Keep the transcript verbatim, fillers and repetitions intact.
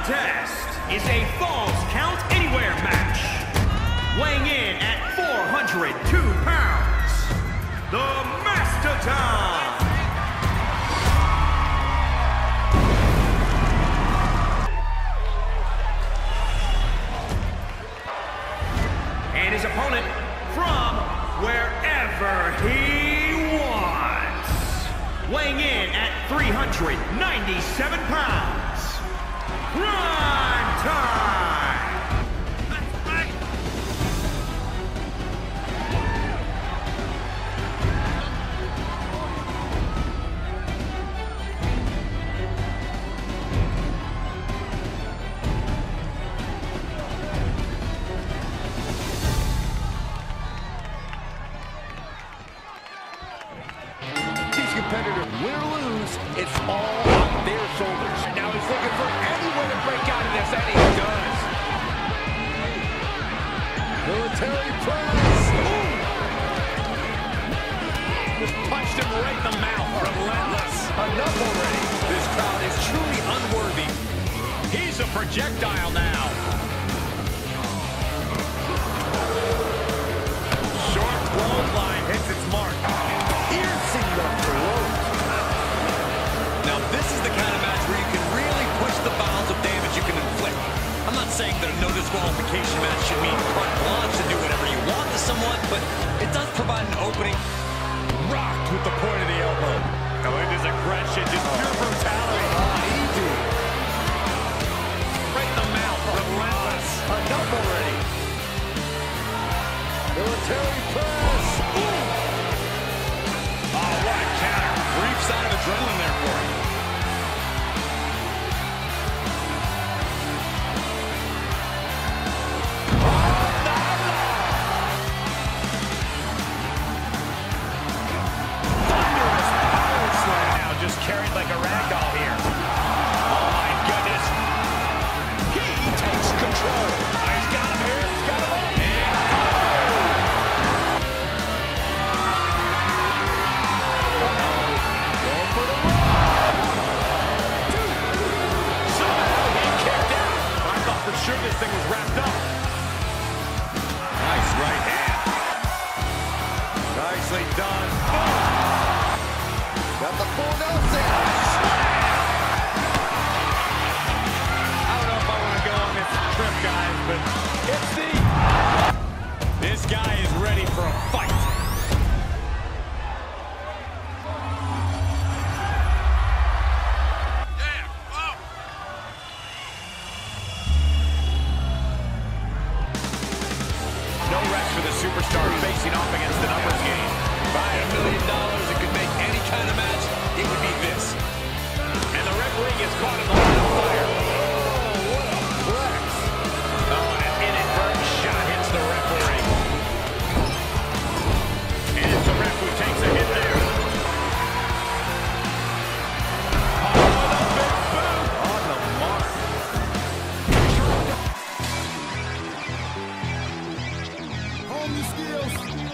contest is a Falls Count Anywhere match. Weighing in at four hundred two pounds, the Mastodon. And his opponent from wherever he wants. Weighing in at three hundred ninety-seven pounds, Prime Time! That's right! These competitors, win or lose, it's all on their shoulders. Now he's looking for any way to break out of this, and he does. Military press. Ooh. Just punched him right in the mouth. Relentless. Enough already. This crowd is truly unworthy. He's a projectile now. Short clothesline hits its mark. Piercing the throat. Now this is the kind of match where you can really push the bounds of damage you can inflict. I'm not saying that a no disqualification match should mean carte blanche to do whatever you want to someone, but it does provide an opening. Rocked with the point of the elbow. Now look at this aggression, just pure brutality. Oh, easy. Right in the mouth, relentless. Enough already. Military press. Ooh. Oh, what a counter. Brief sign of adrenaline there for him. Carried like a ragdoll here. Oh my goodness. He takes control. Oh, he's got him here. He's got him on. And oh. Go for the run. Two. Somehow he kicked out. I thought for sure this thing was wrapped up. Nice right hand. Nicely done. Boom. Got the full Nelson. I don't know if I want to go on this trip, guys, but it's the... This guy is ready for a fight. Damn. Oh. No rest for the superstar facing off against the numbers game. By a million dollars, it could make any kind of match, it would be this. And the referee gets caught in the line of fire. Oh, what a flex. Oh, and an inadvertent shot hits the referee. And it's the ref who takes a hit there. Oh, the big boot on the mark. Home skills.